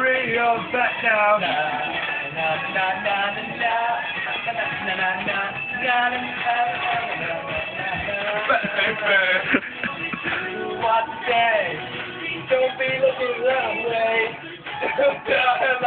bring your back down. What day? Don't be looking that way.